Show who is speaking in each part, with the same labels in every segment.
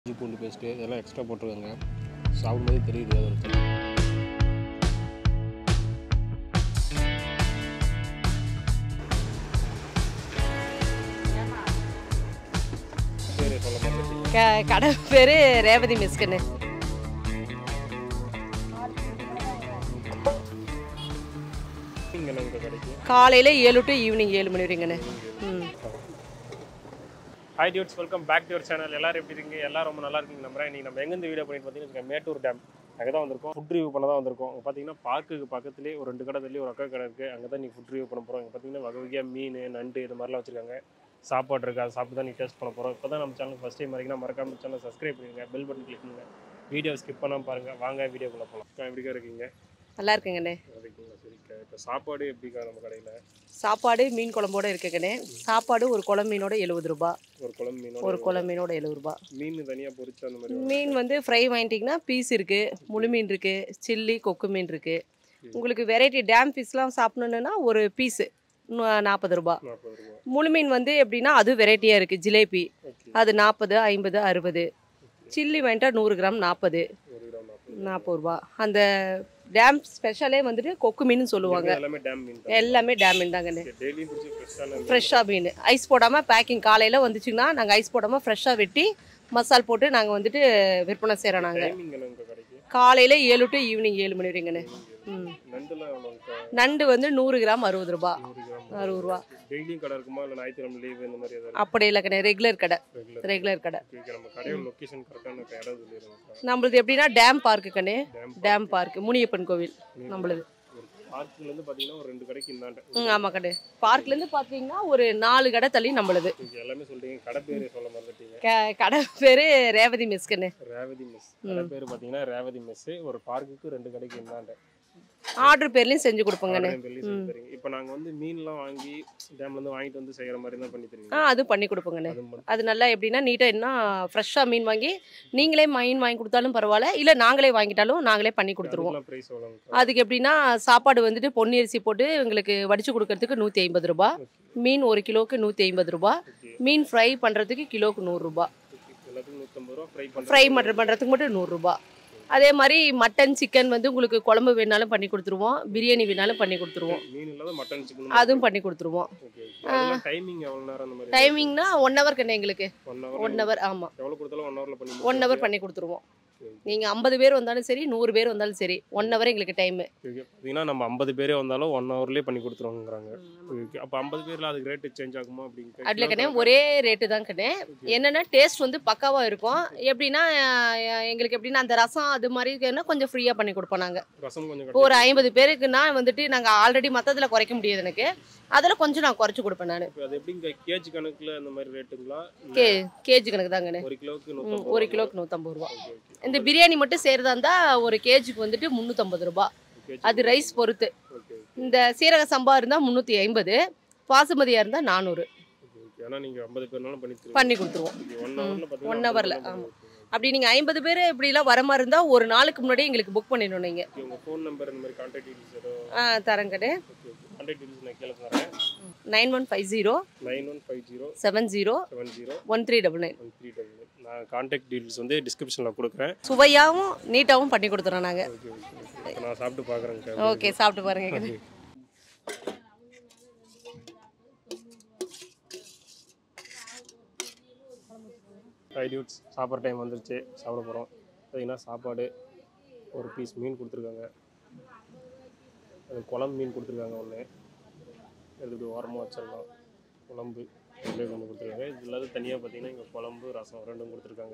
Speaker 1: இஞ்சி பூண்டு பேஸ்ட்டு இதெல்லாம் எக்ஸ்ட்ரா போட்டிருக்காங்க. சாப்பிடும்போது தெரியுது அது ஒரு பேர் சொல்ல மாட்டேன்.
Speaker 2: கடை பேர் ரேவதி மெஸ்க்குன்னு.
Speaker 1: இங்கே கிடைக்கும்
Speaker 2: காலையில் 7 to ஈவினிங் 7 மணி வரைங்கண்ணே.
Speaker 1: Hi dudes, welcome back to your channel. எல்லாரும் எப்படி இருக்கீங்க? எல்லாரும் ரொம்ப நல்லா இருக்கீங்க நம்புறேன். இன்றைக்கி நம்ம எங்கேருந்து வீடியோ பண்ணிட்டு பார்த்தீங்கன்னா மேட்டூர் டேம் அங்கே தான் வந்திருக்கோம். ஃபுட் ரிவ்யூ பண்ண தான் வந்திருக்கோம். அங்கே பார்த்தீங்கன்னா பார்க்குக்கு பக்கத்துலேயே ஒரு 2 கடை தள்ளி ஒரு அக்கா கடை இருக்குது. அங்கே தான் நீங்கள் ஃபுட் ரிவ்யூ பண்ண போகிறோம். இங்கே பார்த்தீங்கன்னா வகை வகையாக மீன், நண்டு இது மாதிரிலாம் வச்சுருக்காங்க. சாப்பாடு இருக்குது, அதை சாப்பிட்டு தான் நீங்கள் டேஸ்ட் பண்ண போகிறோம். இப்போ தான் நம்ம சேனல் ஃபஸ்ட் டைம் வரைக்கும் மறக்காம சேனல் சப்ஸ்கிரைப் பண்ணுங்க, பெல் பட்டன் கிளிக் பண்ணுங்க, வீடியோ ஸ்கிப் பண்ணாமல் பாருங்கள். வாங்க வீடியோக்குள்ளே போகலாம். எப்படிக்கா இருக்கீங்க?
Speaker 2: நல்லா இருக்குங்கண்ணே.
Speaker 1: சரிங்களா, சரிக்கா. இப்போ சாப்பாடு எப்படிக்கா நம்ம கடையில்?
Speaker 2: சாப்பாடு மீன் குழம்போட இருக்குங்கண்ணே. சாப்பாடு ஒரு குழம்பு மீனோட 70 ரூபா.
Speaker 1: ஒரு குழம்பு மீனோட
Speaker 2: ஒரு குழம்பு மீனோட 70 ரூபா.
Speaker 1: மீன் தனியாக பொரிச்சு அந்த மாதிரி
Speaker 2: மீன் வந்து ஃப்ரை வாங்கிட்டிங்கன்னா பீஸ் இருக்குது, முழு மீன் இருக்குது, சில்லி கொக்கு மீன் இருக்குது. உங்களுக்கு வெரைட்டி டேம் ஃபிஷ்லாம் சாப்பிடணுன்னா ஒரு பீஸு 40 ரூபா.
Speaker 1: 40 ரூபா.
Speaker 2: முழு மீன் வந்து எப்படின்னா அது வெரைட்டியாக இருக்குது. ஜிலேபி அது 40, 50, 60. சில்லி வாங்கிட்டா 100 கிராம் 40, 40 ரூபா. அந்த டேம் ஸ்பெஷலே வந்துட்டு கொக்கு மீன் சொல்லுவாங்க. எல்லாமே டேம் மீன் தாங்கண்ணே. ஃப்ரெஷ்ஷாக மீன் ஐஸ் போடாமல் பேக்கிங். காலையில் வந்துச்சுங்கன்னா நாங்கள் ஐஸ் போடாமல் ஃப்ரெஷ்ஷாக வெட்டி மசால் போட்டு நாங்கள் வந்துட்டு விற்பனை செய்கிறோம். நாங்கள் காலையில் 7 to ஈவினிங் 7 மணி வரைங்கண்ணே. நண்டு வந்து 100 கிராம் 60 ரூபா. 60 ரூபா. அப்படி இல்லைக்கண்ணே, ரெகுலர் கடை. ரெகுலர் கடை. நம்மளது எப்படின்னா டேம் பார்க்கு கண்ணே. டேம் பார்க் முனியப்பன் கோவில் நம்மளது. ஆமாம் கண்ணே. பார்க்லேருந்து பார்த்தீங்கன்னா ஒரு 4 கடை தள்ளி நம்மளது. கடை பேர் ரேவதி மெஸ்க்குன்னு.
Speaker 1: ரேவதி மெஸ். கடை பேர் பார்த்தீங்கன்னா ரேவதி மெஸ். ஒரு பார்க்குக்கு 2 கடைக்கு இந்தாண்ட
Speaker 2: ஆர்டர் பேர்லையும் செஞ்சு கொடுப்போங்கண்ணே.
Speaker 1: இப்போ நாங்கள் வந்து மீன்லாம் வாங்கி டேம்லேருந்து வாங்கிட்டு வந்து செய்கிற மாதிரி தான் பண்ணி தருவீங்க?
Speaker 2: அது பண்ணி கொடுப்போங்கண்ணே. அது நல்லா எப்படின்னா நீட்டாக என்ன ஃப்ரெஷ்ஷாக மீன் வாங்கி நீங்களே மீன் வாங்கி கொடுத்தாலும் பரவாயில்ல, இல்லை நாங்களே வாங்கிட்டாலும் நாங்களே பண்ணி கொடுத்துருவோம். அதுக்கு எப்படின்னா சாப்பாடு வந்துட்டு பொன்னி போட்டு எங்களுக்கு வடித்து கொடுக்கறதுக்கு 150 ரூபா. மீன் 1 கிலோவுக்கு 150 ரூபா. மீன் ஃப்ரை பண்ணுறதுக்கு கிலோவுக்கு 100 ரூபா. ஃப்ரை பண்ணுறதுக்கு மட்டும் 100 ரூபா. அதே மாதிரி மட்டன் சிக்கன் வந்து உங்களுக்கு குழம்பு வேணாலும் பண்ணி கொடுத்துருவோம், பிரியாணி வேணாலும் பண்ணி கொடுத்துருவோம். அதுவும் பண்ணி கொடுத்துருவோம். டைமிங்னா 1 ஹவர் கண்ணே. எங்களுக்கு 1 ஹவர். ஆமாம், 1 ஹவர் பண்ணி கொடுத்துருவோம். நீங்கள் 50 பேர் வந்தாலும் சரி, 100 பேர் வந்தாலும் சரி, 1 ஹவர் எங்களுக்கு டைமு.
Speaker 1: பார்த்தீங்கன்னா நம்ம 50 பேரே வந்தாலும் 1 ஹவர்லேயே பண்ணி கொடுத்துருவோங்கிறாங்க. அப்போ 50 பேரில் அதுக்கு ரேட்டு சேஞ்ச் ஆகுமா? அப்படிங்க
Speaker 2: அதில் கண்ணே ஒரே ரேட்டு தான் கண்ணே. என்னென்னா டேஸ்ட் வந்து பக்காவாக இருக்கும். எப்படின்னா எங்களுக்கு எப்படின்னா அந்த ரசம் அது மாதிரி கொஞ்சம் ஃப்ரீயாக பண்ணி கொடுப்போம் நாங்கள்.
Speaker 1: ரசம் கொஞ்சம்
Speaker 2: ஒரு 50 பேருக்குன்னா வந்துட்டு நாங்கள் ஆல்ரெடி மற்றதில் குறைக்க முடியாது எனக்கு. அதில் கொஞ்சம் நான் குறைச்சி கொடுப்பேன் நான்.
Speaker 1: அது எப்படிங்க கேஜி கணக்கில் அந்த மாதிரி ரேட்டுங்களா?
Speaker 2: கேஜி கணக்கு தாங்கண்ணே.
Speaker 1: 1 கிலோவுக்கு
Speaker 2: 150 ரூபா. இந்த பிரியாணி மட்டும் செய்கிறதா இருந்தால் ஒரு கேஜிக்கு வந்துட்டு 350 ரூபா. அது ரைஸ் பொறுத்து. இந்த சீரக சம்பா இருந்தால் 350, பாசுமதியாக இருந்தால் 400. பண்ணி கொடுத்துருவோம் 1 ஹவரில். ஆமாம். அப்படி நீங்கள் 50 பேர் இப்படிலாம் வர மாதிரி இருந்தால் ஒரு நாளுக்கு முன்னாடியே எங்களுக்கு புக் பண்ணிடணும். நீங்கள்
Speaker 1: ஃபோன் நம்பர் இந்த மாதிரி கான்டாக்ட் டீடைல்ஸ்
Speaker 2: தரங்கண்ணே. 9150 70 1399.
Speaker 1: நான் கான்டாக்ட் டீடைல்ஸ் வந்து டிஸ்கிரிப்ஷனில் கொடுக்குறேன்.
Speaker 2: சுவையாகவும் நீட்டாகவும் பண்ணி கொடுத்துறோம் நாங்கள்.
Speaker 1: நான் சாப்பிட்டு பார்க்குறேன்.
Speaker 2: ஓகே, சாப்பிட்டு பாருங்க.
Speaker 1: டியூட்ஸ் சாப்பிட்ற டைம் வந்துருச்சு, சாப்பிட போகிறோம். பார்த்தீங்கன்னா சாப்பாடு ஒரு பீஸ் மீன் கொடுத்துருக்காங்க. அது குழம்பு மீன் கொடுத்துருக்காங்க. ஒன்று எடுத்து ஓரமாக வச்சிடலாம். குழம்பு இதிலே கொண்டு கொடுத்துருக்காங்க. இது இல்லாத தனியாக பார்த்தீங்கன்னா இங்கே குழம்பு ரசம் 2 கொடுத்துருக்காங்க.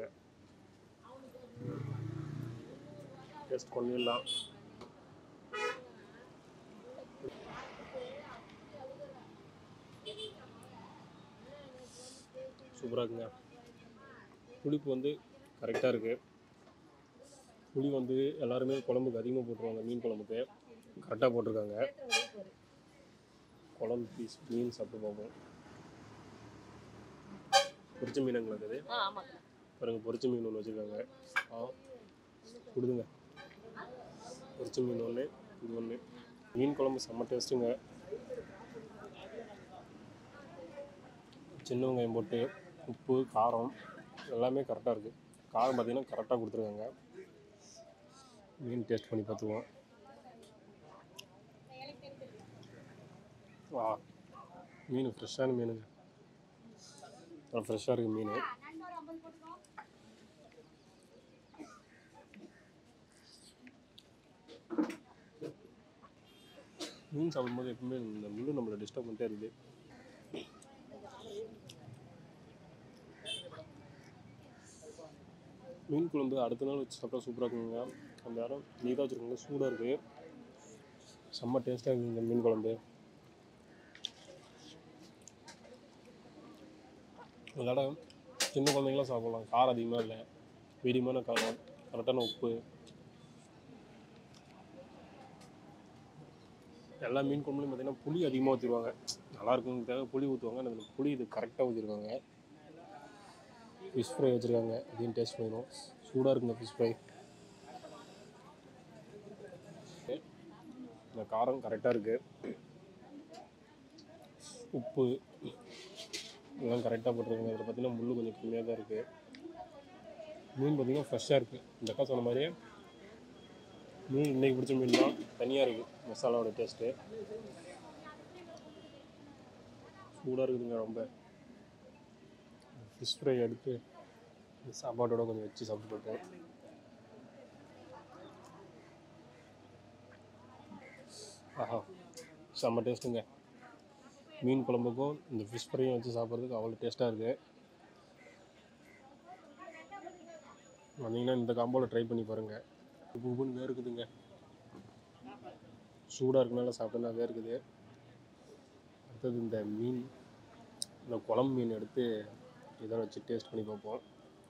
Speaker 1: டேஸ்ட் பண்ணிடலாம். சூப்பராக இருக்குங்க. புளிப்பு வந்து கரெக்டாக இருக்குது. புளி வந்து எல்லாருமே குழம்புக்கு அதிகமாக போட்டுருவாங்க. மீன் குழம்புக்கு கரெக்டாக போட்டிருக்காங்க. குழம்பு பீஸ் மீன் சாப்பிட்டு பார்ப்போம். பொரிச்ச மீன் இருக்குது பாருங்க. பொரிச்ச மீன் ஒன்று வச்சுருக்காங்க. கொடுங்க. பொரிச்ச மீன் ஒன்று, இது ஒன்று. மீன் குழம்பு செம்ம டேஸ்ட்டுங்க. சின்ன வெங்காயம் போட்டு உப்பு காரம் எல்லாமே கரெக்டாக இருக்குது. காரம் பார்த்தீங்கன்னா கரெக்டாக கொடுத்துருக்காங்க. மீன் டேஸ்ட் பண்ணி பார்த்துருவோம். வா, மீன் ஃப்ரெஷ்ஷான மீனுங்க. ஃப்ரெஷ்ஷாக இருக்குது மீன். மீன் சாப்பிடும்போது எப்பவுமே இந்த முள்ளு நம்மளை டிஸ்டர்ப் பண்ணிட்டே இருக்குது. மீன் குழம்பு அடுத்த நாள் வச்சு சாப்பிட்டா சூப்பராக இருக்குங்க. அந்த நேரம் நீதாக வச்சுருக்கோங்க, சூடாக இருக்குது, செம்ம டேஸ்ட்டாக இருக்குது இந்த மீன் குழம்பு. அதோட சின்ன குழந்தைங்களாம் சாப்பிட்லாம். காரம் அதிகமாக இல்லை, மீடியமான காரம், கரெக்டான உப்பு. எல்லா மீன் குழம்புலையும் பார்த்தீங்கன்னா புளி அதிகமாக ஊற்றிடுவாங்க. நல்லா இருக்குங்கிறதுக்காக புளி ஊற்றுவாங்க. அதில் புளி இது கரெக்டாக ஊற்றிருக்காங்க. ஃபிஷ் ஃப்ரை வச்சுருக்காங்க, அதையும் டேஸ்ட் பண்ணிடும். சூடாக இருக்குங்க ஃபிஷ் ஃப்ரை. இந்த காரம் கரெக்டாக இருக்குது, உப்பு இதெல்லாம் கரெக்டாக போட்டிருக்காங்க. இதில் பார்த்தீங்கன்னா முள் கொஞ்சம் கம்மியாக தான் இருக்குது. மீன் பார்த்தீங்கன்னா ஃப்ரெஷ்ஷாக இருக்குது. இந்த அக்கா சொன்ன மாதிரியே மீன் இன்றைக்கி பிடிச்ச மீன் தான், தனியாக இருக்குது மசாலாவோட டேஸ்ட்டு. சூடாக இருக்குதுங்க ரொம்ப. ஃபிஷ் ஃப்ரை எடுத்து சாப்பாட்டோட கொஞ்சம் வச்சு சாப்பிட்டு போட்டேன். ஆஹா, செம்ம டேஸ்ட்டுங்க. மீன் குழம்புக்கும் இந்த ஃபிஷ் ஃப்ரையும் வச்சு சாப்பிட்றதுக்கு அவ்வளோ டேஸ்ட்டாக இருக்குது. வந்தீங்கன்னா இந்த காம்போவில் ட்ரை பண்ணி பாருங்கள். உப்புன்னு வேர்க்குதுங்க, சூடாக இருக்கனால சாப்பிட்டோன்னா வேர்க்குது. அடுத்தது இந்த மீன், இந்த குழம்பு மீன் எடுத்து இதை வச்சு டேஸ்ட் பண்ணி பார்ப்போம்.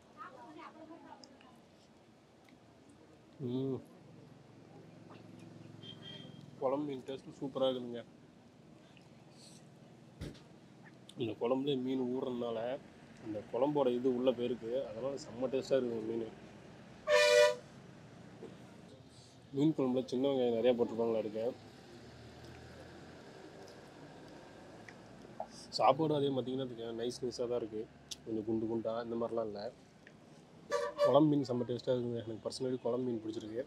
Speaker 1: குழம்பு மீன் டேஸ்ட்டு சூப்பராக இருக்குதுங்க. இந்த குழம்புல மீன் ஊறுறதுனால அந்த குழம்போட இது உள்ளே போயிருக்கு, அதனால் செம்ம டேஸ்ட்டாக இருக்குது மீன். மீன் குழம்புல சின்ன வெங்காயம் நிறையா போட்டிருப்பாங்களா இருக்கேன். சாப்பாடு அதே பார்த்தீங்கன்னா நைஸ் நைஸாக தான் இருக்குது, கொஞ்சம் குண்டு குண்டாக இந்த மாதிரிலாம் இல்லை. குழம்பு மீன் செம்ம டேஸ்ட்டாக இருக்குங்க. எனக்கு பர்சனலி குழம்பு மீன் பிடிச்சிருக்கு.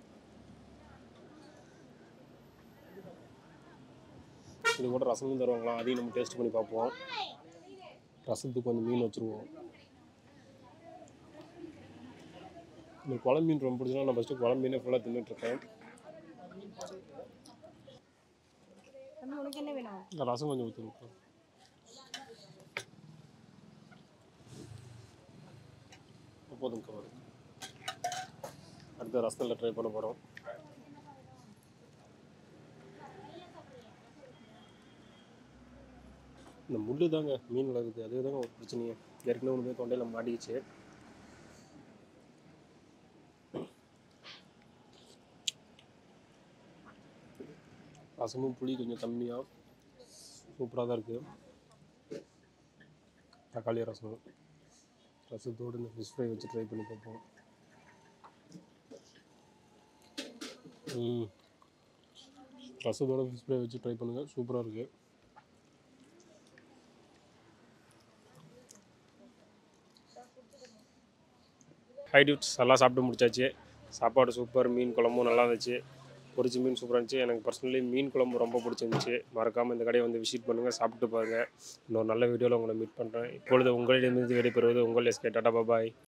Speaker 1: இது கூட ரசமும் தருவாங்களாம், அதையும் நம்ம டேஸ்ட் பண்ணி பார்ப்போம். ரசத்துக்கு கொஞ்சம் மீன் வச்சுருவோம். இந்த குழம்பு மீன் ரொம்ப பிடிச்சா நான் ஃபஸ்ட்டு குழம்பு மீனே ஃபுல்லாக தின்னுட்ருக்கேன். இந்த ரசம் கொஞ்சம் ஊற்றிருக்கோம். போதும் கவர். அடுத்த ரசத்தில் ட்ரை பண்ண போகிறோம். இந்த முள்ளு தாங்க மீன் வளருது, அதே தாங்க ஒரு பிரச்சனையே. ஏற்கனவே ஒன்று போய் தொண்டையில் மாட்டிக்கிச்சு. ரசமும் புளி கொஞ்சம் கம்மியாக சூப்பராக தான் இருக்குது. தக்காளி ரசத்தோடு இந்த ஃபிஷ் ஃப்ரை வச்சு ட்ரை பண்ணி பார்ப்போம். ரசத்தோட ஃபிஷ் ஃப்ரை வச்சு ட்ரை பண்ணுங்கள், சூப்பராக இருக்குது. ஹை டியூட்ஸ் எல்லாம் சாப்பிட்டு முடிச்சாச்சு. சாப்பாடு சூப்பர், மீன் குழம்பும் நல்லா இருந்துச்சு, பொரிச்ச மீன் சூப்பராக இருந்துச்சு. எனக்கு பர்சனலி மீன் குழம்பு ரொம்ப பிடிச்சிருந்துச்சு. மறக்காமல் இந்த கடையை வந்து விசிட் பண்ணுங்கள், சாப்பிட்டு பாருங்கள். இன்னொரு நல்ல வீடியோவில் உங்களை மீட் பண்ணுறேன். இப்பொழுது உங்களிடமிருந்து விடைபெறுவது உங்கள் எஸ்கே. டாடா பாய்.